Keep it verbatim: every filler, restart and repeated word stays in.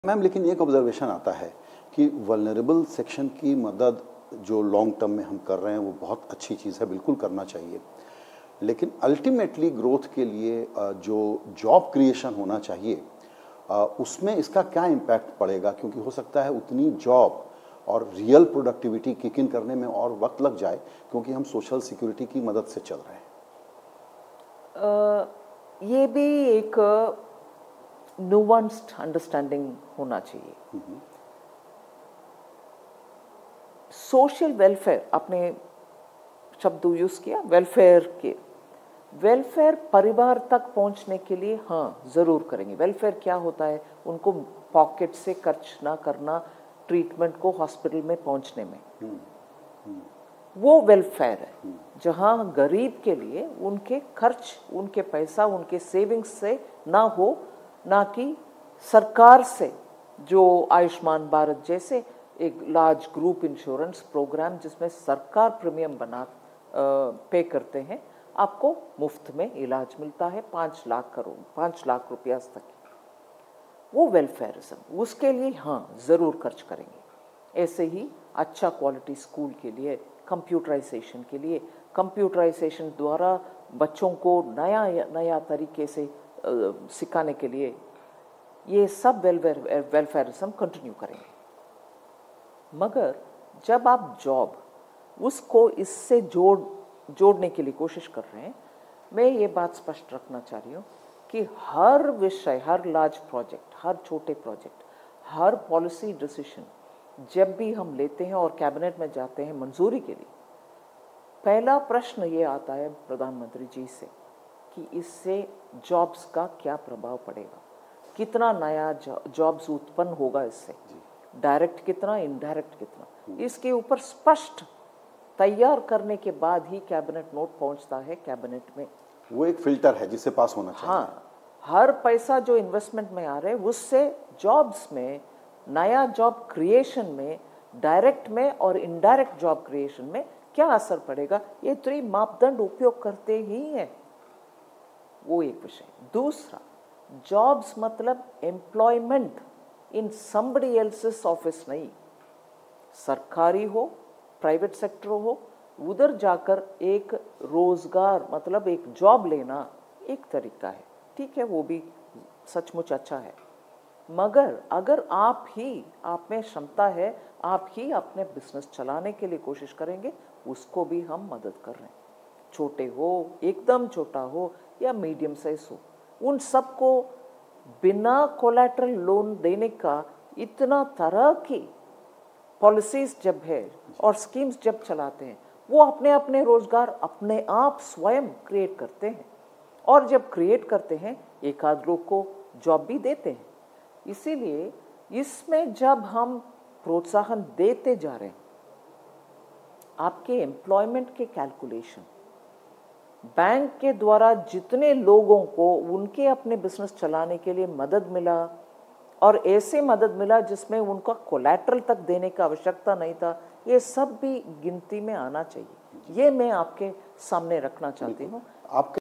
Ma'am, लेकिन एक observation आता है कि वल्नरेबल सेक्शन की मदद जो लॉन्ग टर्म में हम कर रहे हैं वो बहुत अच्छी चीज़ है, बिल्कुल करना चाहिए। लेकिन अल्टीमेटली ग्रोथ के लिए जो जॉब क्रिएशन होना चाहिए उसमें इसका क्या इम्पैक्ट पड़ेगा? क्योंकि हो सकता है उतनी जॉब और रियल प्रोडक्टिविटी किक इन करने में और वक्त लग जाए, क्योंकि हम सोशल सिक्योरिटी की मदद से चल रहे हैं। आ, ये भी एक नुआंस्ड अंडरस्टैंडिंग होना चाहिए। सोशल वेलफेयर, आपने शब्द यूज किया वेलफेयर के, वेलफेयर परिवार तक पहुंचने के लिए हाँ जरूर करेंगे। वेलफेयर क्या होता है? उनको पॉकेट से खर्च ना करना, ट्रीटमेंट को हॉस्पिटल में पहुंचने में, वो वेलफेयर है। जहां गरीब के लिए उनके खर्च, उनके पैसा, उनके सेविंग्स से ना हो, ना कि सरकार से जो आयुष्मान भारत जैसे एक लार्ज ग्रुप इंश्योरेंस प्रोग्राम जिसमें सरकार प्रीमियम बना पे करते हैं, आपको मुफ्त में इलाज मिलता है पाँच लाख करोड़ पाँच लाख रुपया तक, वो वेलफेयरिज्म, उसके लिए हाँ ज़रूर खर्च करेंगे। ऐसे ही अच्छा क्वालिटी स्कूल के लिए, कंप्यूटराइजेशन के लिए, कंप्यूटराइजेशन द्वारा बच्चों को नया नया तरीके से सिखाने के लिए, ये सब वेलफेयर वेलफेयरिज्म कंटिन्यू करेंगे। मगर जब आप जॉब उसको इससे जोड़ जोड़ने के लिए कोशिश कर रहे हैं, मैं ये बात स्पष्ट रखना चाह रही हूँ कि हर विषय, हर लार्ज प्रोजेक्ट, हर छोटे प्रोजेक्ट, हर पॉलिसी डिसीजन जब भी हम लेते हैं और कैबिनेट में जाते हैं मंजूरी के लिए, पहला प्रश्न ये आता है प्रधानमंत्री जी से कि इससे जॉब्स का क्या प्रभाव पड़ेगा, कितना नया जॉब्स उत्पन्न होगा इससे, डायरेक्ट कितना, इनडायरेक्ट कितना। इसके ऊपर स्पष्ट तैयार करने के बाद ही कैबिनेट नोट पहुंचता है कैबिनेट में। वो एक फिल्टर है जिससे पास होना चाहिए। हाँ, हर पैसा जो इन्वेस्टमेंट में आ रहा है उससे जॉब्स में, नया जॉब क्रिएशन में, डायरेक्ट में और इनडायरेक्ट जॉब क्रिएशन में क्या असर पड़ेगा, ये त्रि मापदंड उपयोग करते ही हैं। वो एक विषय। दूसरा, जॉब्स मतलब employment in somebody else's office नहीं, सरकारी हो, प्राइवेट सेक्टर हो, उधर जाकर एक रोजगार मतलब एक जॉब लेना एक तरीका है, ठीक है, वो भी सचमुच अच्छा है। मगर अगर आप ही, आप में क्षमता है, आप ही अपने बिजनेस चलाने के लिए कोशिश करेंगे, उसको भी हम मदद कर रहे हैं। छोटे हो, एकदम छोटा हो या मीडियम साइज हो, उन सबको बिना कोलैटरल लोन देने का इतना तरह की पॉलिसीज जब है और स्कीम्स जब चलाते हैं, वो अपने अपने रोजगार अपने आप स्वयं क्रिएट करते हैं, और जब क्रिएट करते हैं एक आध लोग को जॉब भी देते हैं। इसीलिए इसमें जब हम प्रोत्साहन देते जा रहे हैं, आपके एम्प्लॉयमेंट के कैलकुलेशन, बैंक के द्वारा जितने लोगों को उनके अपने बिजनेस चलाने के लिए मदद मिला, और ऐसे मदद मिला जिसमें उनका कोलैटरल तक देने का आवश्यकता नहीं था, ये सब भी गिनती में आना चाहिए। ये मैं आपके सामने रखना चाहती हूँ। आपके